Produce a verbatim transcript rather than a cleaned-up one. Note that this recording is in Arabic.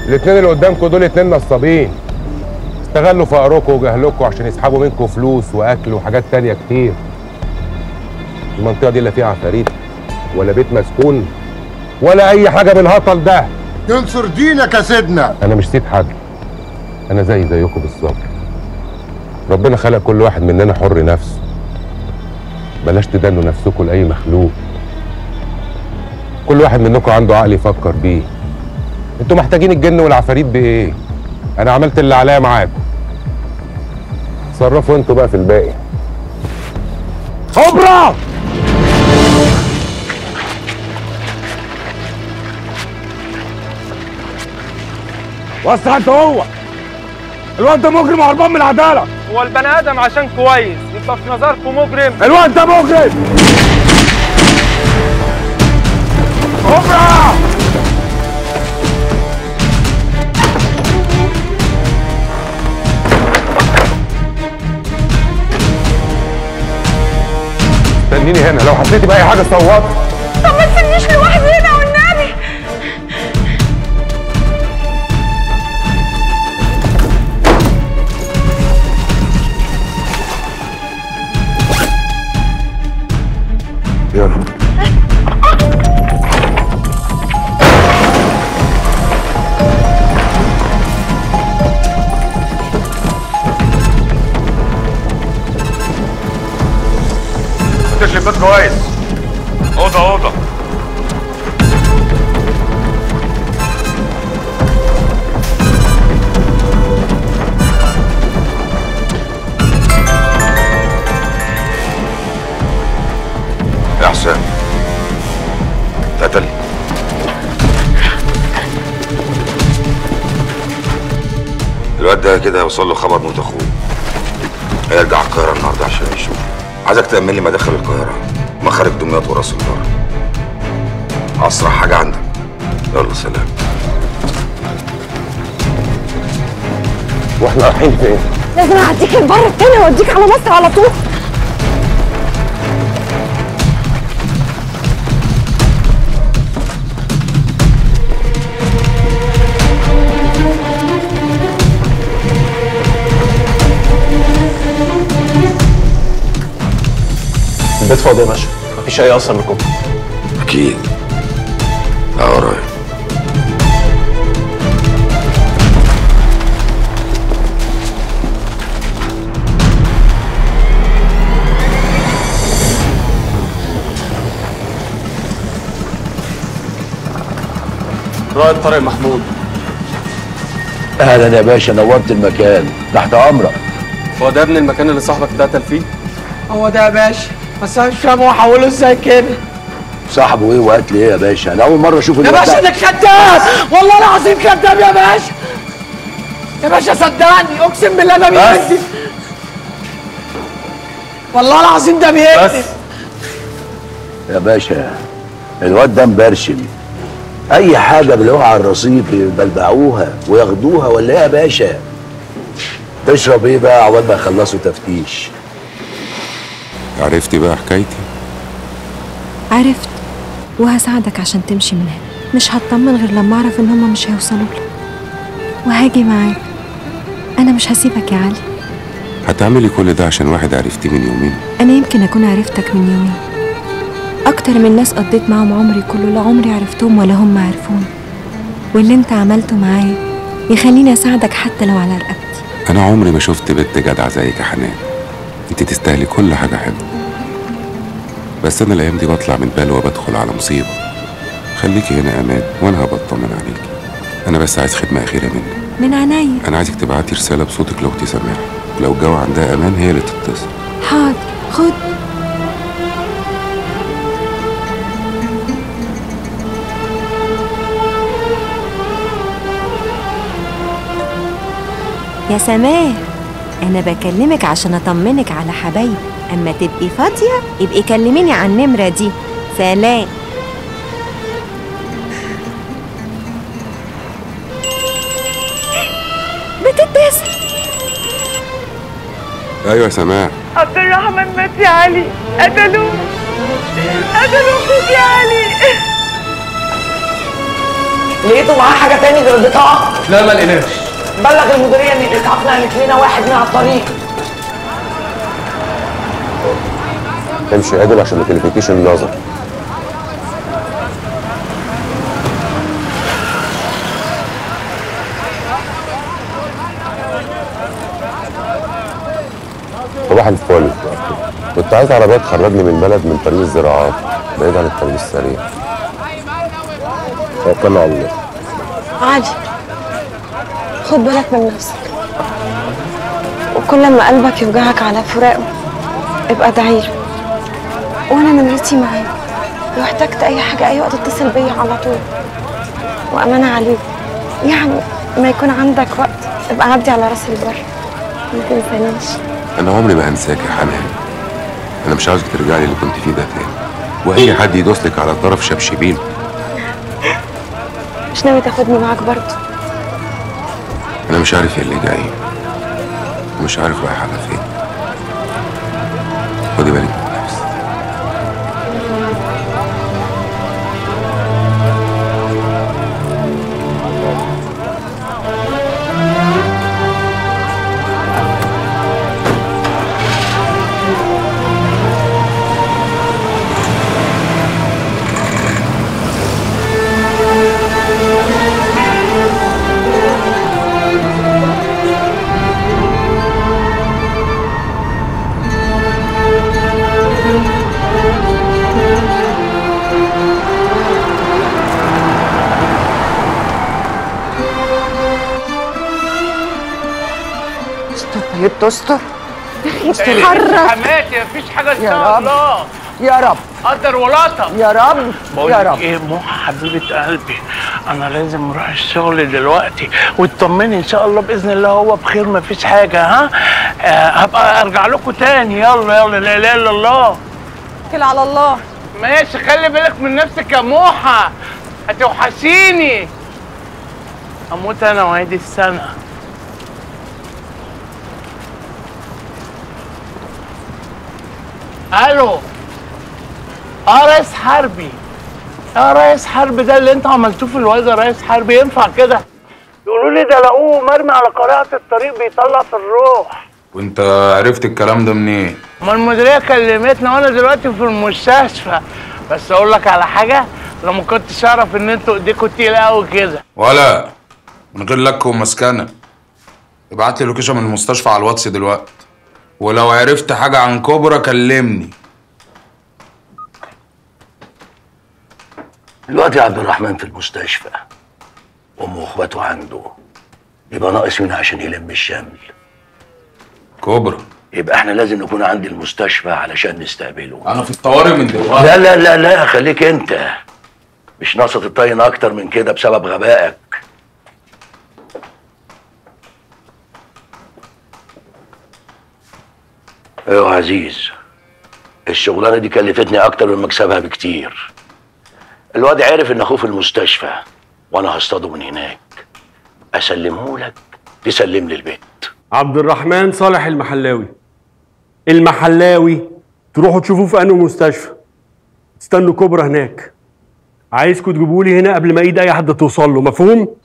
الاتنين اللي قدامكم دول اتنين نصابين، استغلوا فقركم وجهلكم عشان يسحبوا منكم فلوس واكل وحاجات تانية كتير. المنطقة دي لا فيها عفاريت ولا بيت مسكون ولا أي حاجة بالهطل ده. ينصر دينك يا سيدنا. أنا مش سيد حد، أنا زي زيكم بالظبط. ربنا خلق كل واحد مننا حر نفسه. بلاش تدنوا نفسكم لأي مخلوق. كل واحد منكم عنده عقل يفكر بيه. انتوا محتاجين الجن والعفاريت بإيه؟ أنا عملت اللي عليا معاكم. تصرفوا انتوا بقى في الباقي. خبرة! وسع انت هو. الواد ده مجرم وهربان من العدالة. هو البني آدم عشان كويس يبقى في نظركم مجرم؟ الواد ده مجرم. خبرة! استنيني هنا، لو حسيتي بأي حاجة صوت. طب ما تسيبنيش لوحدي هنا والنبي. يلا. البيت كويس. اوضه اوضه. يا حسام اتقتل. الواد ده كده هيوصل له خبر موت اخوه، هيرجع القاهره النهارده عشان يشوف. عايزك تأمن لي مداخل القاهرة، مخارج دمياط وراس البر. أسرع حاجة عندك. يلا سلام. واحنا رايحين فين؟ لازم اعديك البر التاني واوديك على مصر على طول. البيت فاضي يا باشا، مفيش أي أثر منكم. أكيد. اه ورايا. رائد طارق محمود. اهلا يا باشا، نورت المكان، تحت امرك. هو ده ابن المكان اللي صاحبك اتقتل فيه؟ هو ده يا باشا، بس انا مش فاهم هو حوله ازاي كده. صاحبه ايه وقتل ايه يا باشا؟ انا اول مره اشوف يا باشا ده كذاب، والله العظيم كذاب يا باشا. يا باشا صدقني اقسم بالله ده بيكذب، والله العظيم ده بيكذب. يا باشا الواد ده مبرشم، اي حاجه بيلاقوها على الرصيف يبلبعوها وياخدوها ولا ايه يا باشا؟ تشرب ايه بقى عقبال ما يخلصوا تفتيش؟ عرفتي بقى حكايتي؟ عرفت وهساعدك عشان تمشي من هنا. مش هطمن غير لما اعرف ان هما مش هيوصلوا لك، وهاجي معاك. انا مش هسيبك يا علي. هتعملي كل ده عشان واحد عرفتيه من يومين؟ انا يمكن اكون عرفتك من يومين اكتر من ناس قضيت معاهم عمري كله، لا عمري عرفتهم ولا هم عرفوني. واللي انت عملته معايا يخليني اساعدك حتى لو على رقبتي. انا عمري ما شفت بنت جدعه زيك يا حنان، انت تستاهلي كل حاجه حلوه. بس انا الايام دي بطلع من بلوه بدخل على مصيبه. خليكي هنا امان وانا هبطمن عليكي. انا بس عايز خدمه اخيره منك. من عينيا. انا عايزك تبعتي رساله بصوتك لاختي سماح، ولو الجو عندها امان هي اللي تتصل. حاضر، خد. يا سماح، انا بكلمك عشان اطمنك على حبايبي. اما تبقي فاضيه يبقي كلميني على النمره دي. سلام. بتتصل. ايوه يا سماح. عبد الرحمن مات يا علي، قتلوه قتلوه اخوك يا علي. لقيتوا معاه حاجه تاني غير البطاقه؟ لا ما لقيناش. بلغ المديريه ان الاسعاف نقلت لنا واحد من على الطريق. امشي يا ادم عشان ما تلفتيش النظر. صباح الفل. كنت عايز عربيه تخرجني من البلد من طريق الزراعات بعيد عن الطريق السريع. توكلنا على الله. علي خد بالك من نفسك، وكل ما قلبك يوجعك على فراقه ابقى ادعيله، وانا نمرتي معاك، لو احتجت اي حاجه اي وقت اتصل بيا على طول. وامانه عليك يعني ما يكون عندك وقت ابقى عدي على راس البر ما تنسانيش. انا عمري ما هنساك يا حنان. انا مش عاوزك ترجعي اللي كنت فيه ده تاني، واي حد يدوسلك على طرف شبشبين. مش ناوي تاخدني معاك برضه؟ انا مش عارف ايه اللي جاي، ومش عارف رايح على فين. خدي بالك من نفسك. طيب تستر. اتحرك حماتي، مفيش حاجه ان شاء الله. يا رب قدر ولطف يا رب بقول يا لك رب. ايه موحى حبيبه قلبي، انا لازم اروح الشغل دلوقتي، واطمني ان شاء الله باذن الله هو بخير مفيش حاجه. ها آه هبقى ارجع لكم تاني. يلا يلا لا اله الا الله. اتكل على الله. ماشي، خلي بالك من نفسك يا موحى، هتوحشيني. اموت انا وعيد السنه. الو. اه رئيس حربي. اه رئيس حربي، ده اللي انتوا عملتوه في الواد يا رئيس حربي ينفع كده؟ يقولوا لي ده لقوه مرمي على قارعة الطريق بيطلع في الروح. وانت عرفت الكلام ده منين؟ ما المديرية كلمتنا وانا دلوقتي في المستشفى. بس اقول لك على حاجة، لو ما كنتش اعرف ان انتوا ايديكوا تقيلة قوي كده. ولا من غير لك ومسكنة. ابعت لي لوكيشن من المستشفى على الواتس دلوقتي، ولو عرفت حاجة عن كوبرا كلمني. دلوقتي عبد الرحمن في المستشفى، امه واخواته عنده، يبقى ناقص مين عشان يلم الشمل؟ كوبرا. يبقى احنا لازم نكون عند المستشفى علشان نستقبله. انا في الطوارئ من دلوقتي. لا لا لا لا خليك انت، مش ناقصه تطين اكتر من كده بسبب غبائك. ايوه يا عزيز، الشغلانه دي كلفتني اكتر من مكسبها بكتير. الواد عرف ان اخوه في المستشفى، وانا هصطاده من هناك اسلمه لك تسلم لي البيت. عبد الرحمن صالح المحلاوي. المحلاوي تروحوا تشوفوه في انه مستشفى، تستنوا كوبرا هناك. عايزكم تجيبوا لي هنا قبل ما ايد اي حد توصل له، مفهوم؟